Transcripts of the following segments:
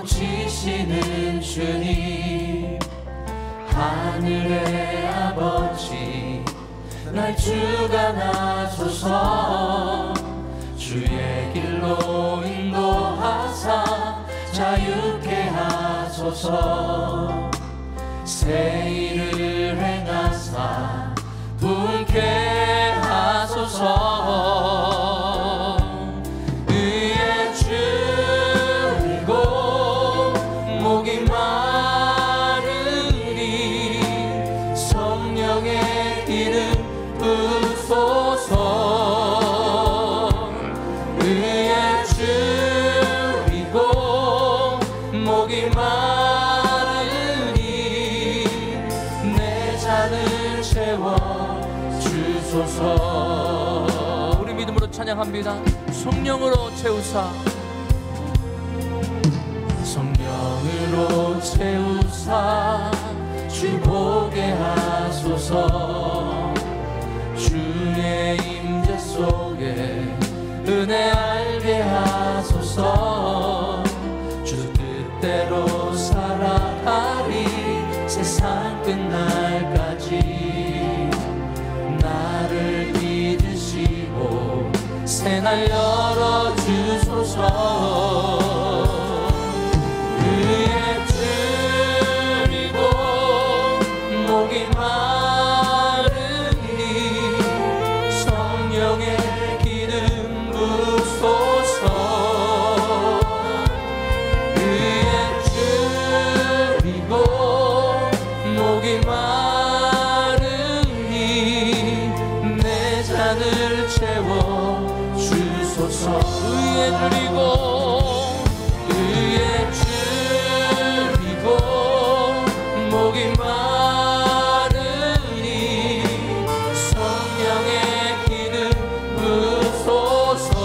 고치시는 주님, 하늘의 아버지 날 주관하소서. 주의 길로 인도하사 자유케 하소서. 새 일을 행하사 부흥케 하소서. 의의 줄이고 목이 마르니 성령의 기름 부소서. 의의 줄이고 목이 마르니 내 잔을 채워 주소서. 우리 믿음으로 찬양합니다. 성령으로 채우사, 성령으로 채우사 주 보게 하소서. 주의 임재 속에 은혜 알게 하소서. 주 뜻대로 살아가리 세상 끝날까지. 나를 믿으시고 새날 열어주소서. 의의 줄이고 목이 마르니 성령의 기름 부소서. 의의 줄이고 목이 마르니 내 잔을 채워 주소서. 의의 줄이고 의의 줄이고 목이 마르니 성령의 기름 부소서.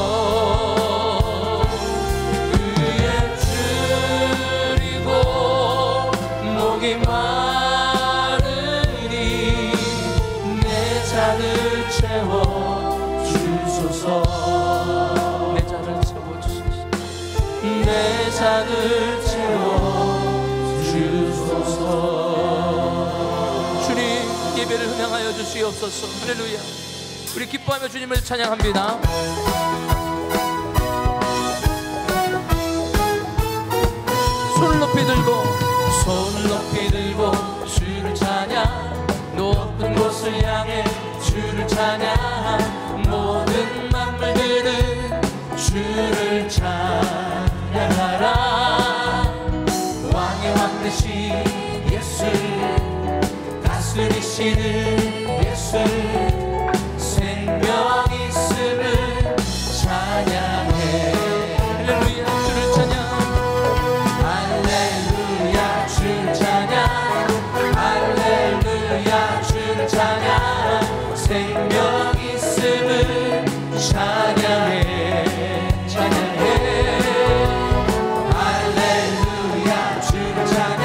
의의 줄이고 목이 마르니 내 잔을 채워 주소서. 내 잔을 채워 주소서. 내 잔을 채워 주소서. 주님, 예배를 흥행하여 주시옵소서. 할렐루야. 우리 기뻐하며 주님을 찬양합니다. 손을 높이 들고 주를 찬양. 높은 곳을 향해 주를 찬양. 모든 만물들은 주를 찬양하라. 왕의 왕 되신 예수, 다스리시는 예수, 생명 있음을 찬양해. 할렐루야. 주를 찬양. 할렐루야. 주를 찬양. 할렐루야. 주를 찬양. 생명 있음을 찬양해. 찬양해. 할렐루야. 주를 찬양.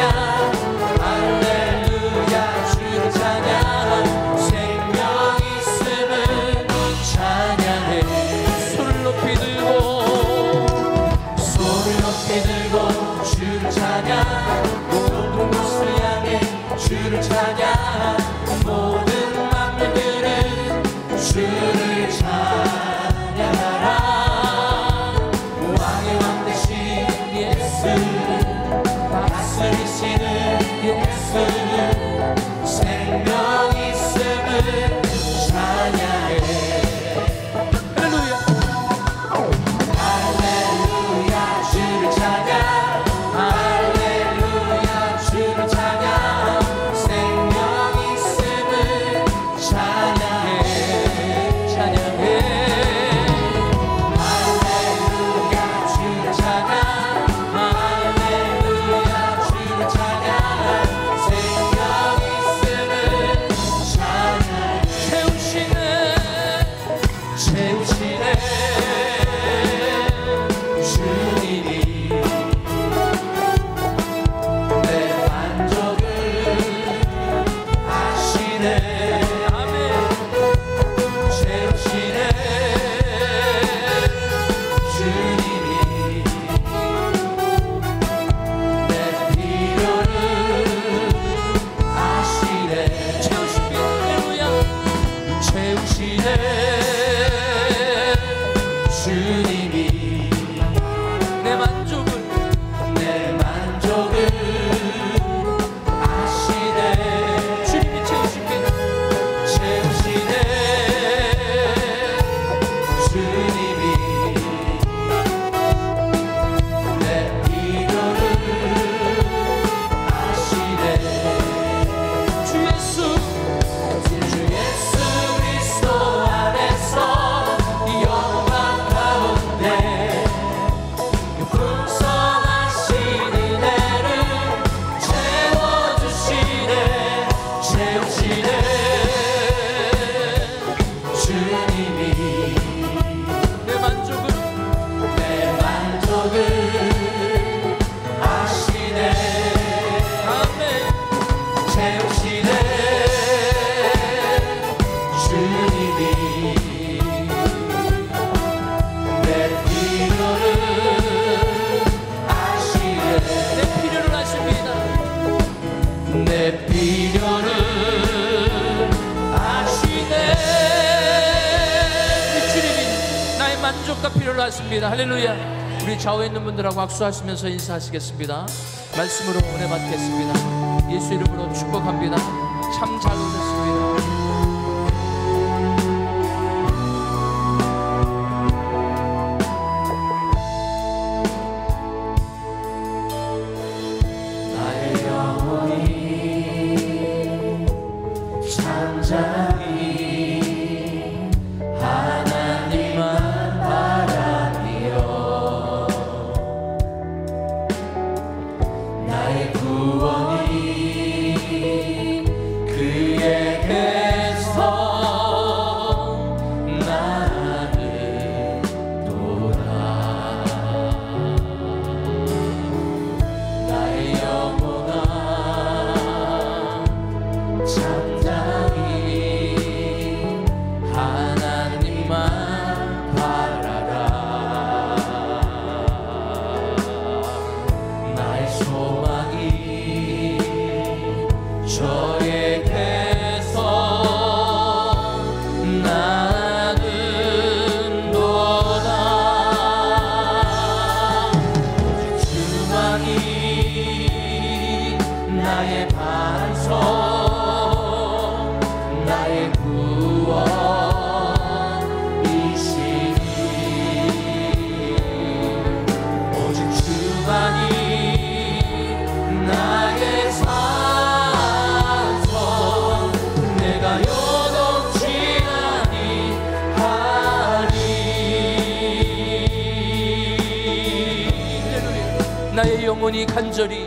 할렐루야. 주를 찬양. 생명 있음을 찬양해. 손을 높이 들고 주를 찬양. 모든 곳을 향해 주를 찬양. 모든 만물들은 주를 찬양하라. 왕의 왕 되신 예수, 다스리시는 예수, 생명 있음을 찬양해. 할렐루야. 할렐루야. 주를 찬양. 할렐루야. 주를 찬양. 생명 있음을 찬양해. 찬양해. 할렐루야. 주를 찬양. 할렐루야. 만족과 필요로 하십니다. 할렐루야. 우리 좌우에 있는 분들하고 악수하시면서 인사하시겠습니다. 말씀으로 은혜 받겠습니다. 예수 이름으로 축복합니다. 참 잘 오셨습니다. 나의 반석 나의 구원이시니 오직 주만이 나의 산성 내가 요동치 아니하리 나의 영혼이 간절히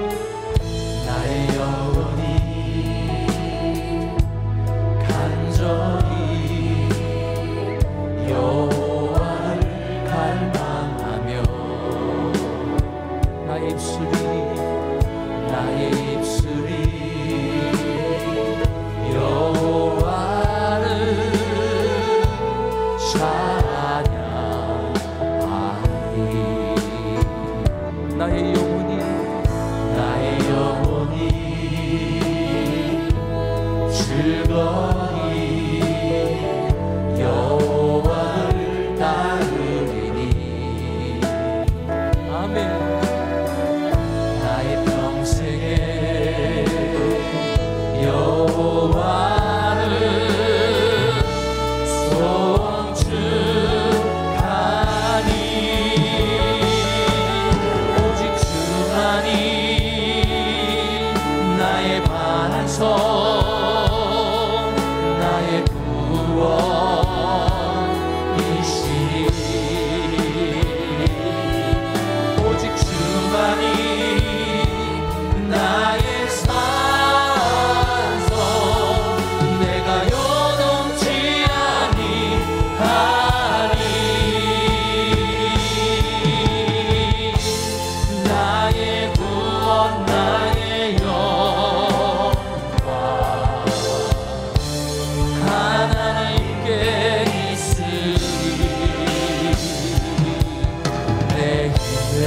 여호와를 갈망하며 나의 입술이 여호와를 찬양하니 나의 영혼이 즐거이 여호와를 따르리니 아멘. 나의 평생에 여호와를 송축하니 오직 주만이 나의 반석 나의 구원이시니 오직 주만이 나의 산성 내가 요동치 아니하리 나의 구원 나의 영광 하나님께 있으리 내 힘의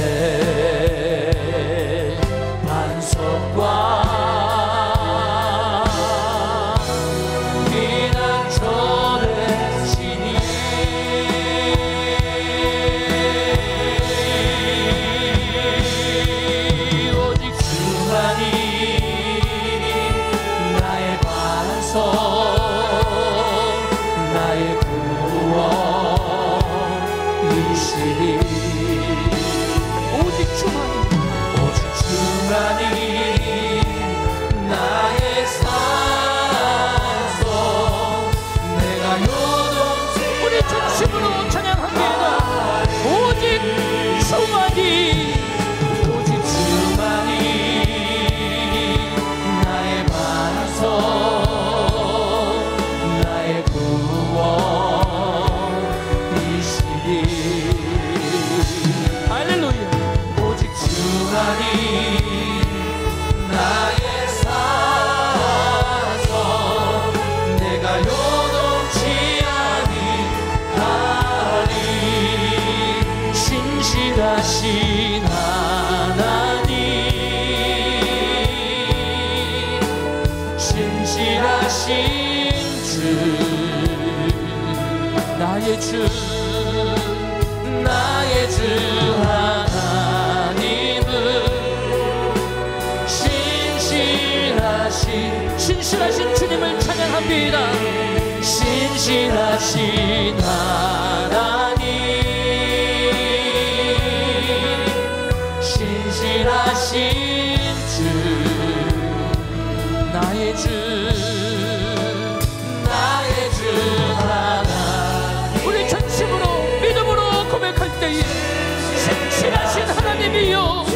반석과 피난처의 신이 오직 주만이 나의 반석 나의 구원이시니 오직 주만이 나의 산성 내가 요동치 우리 중심으로 찬양합니다. 오직 주만이 나의 반석 나의 구원이시니 할렐루야. 오직 주만이 나의 산성 내가 요동치 아니하리 신실하신 하나님 신실하신 주 나의 주 주 하나님은 신실하신 주님을 찬양합니다. 신실하신 하나님, 신실하신 주, 나의 주 하나님. 우리 전심으로 믿음으로 고백할 때에 신실하신 하나님이여